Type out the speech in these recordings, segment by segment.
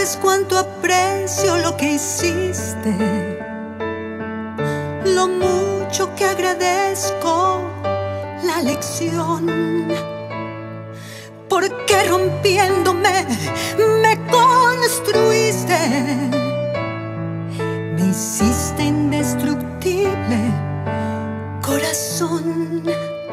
sabes cuánto aprecio lo que hiciste, lo mucho que agradezco la lección, porque rompiéndome me construiste, me hiciste indestructible, corazón.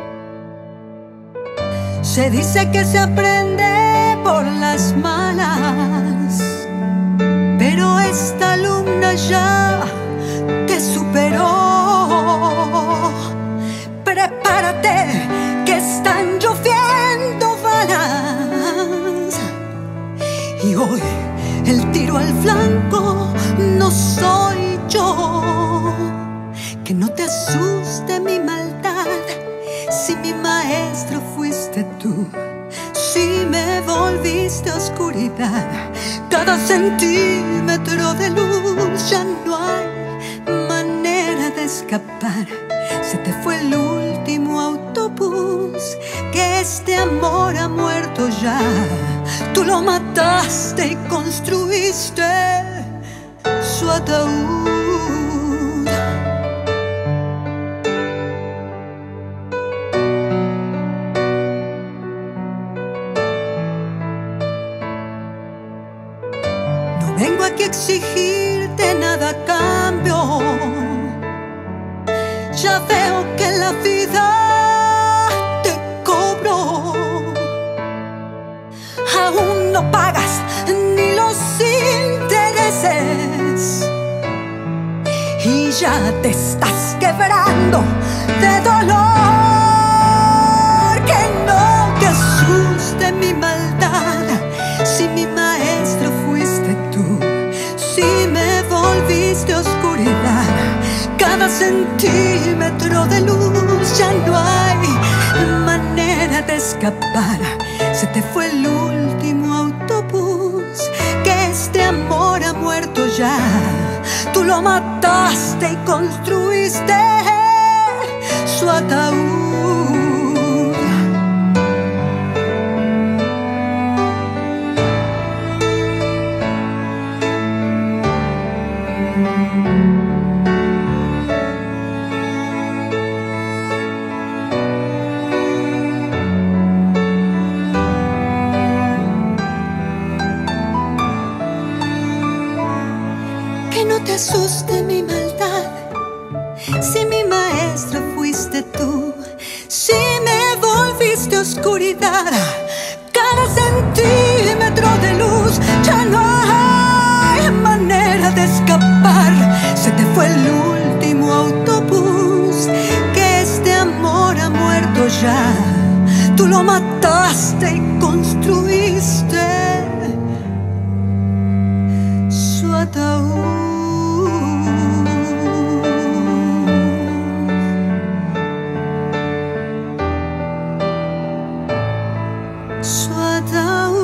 Se dice que se aprende por las malas, pero esta alumna ya te superó. Prepárate, que están lloviendo balas, y hoy el tiro al flanco no soy yo. Que no te asuste mi maldad, si mi maestro fuiste tú, si me volviste oscuridad. Cada centímetro de luz, ya no hay manera de escapar. Se te fue el último autobús, que este amor ha muerto ya. Tú lo mataste y construiste su ataúd. No vengo aquí a exigirte nada a cambio. Ya veo que la vida te cobró. Aún no pagas ni los intereses, y ya te estás quebrando de dolor. Que no te asuste mi maldad, si mi maestro fuiste tú, si me volviste oscuridad. Cada centímetro de luz, ya no hay manera de escapar. Se te fue el último autobús, que este amor ha muerto ya. Tú lo mataste y construiste su ataúd. Que no te asuste mi maldad, si mi maestro fuiste tú, si me volviste oscuridad. Cada centímetro de luz, ya no hay manera de escapar. Se te fue el último autobús, que este amor ha muerto ya. Tú lo mataste y construiste su ataúd. Su ataúd.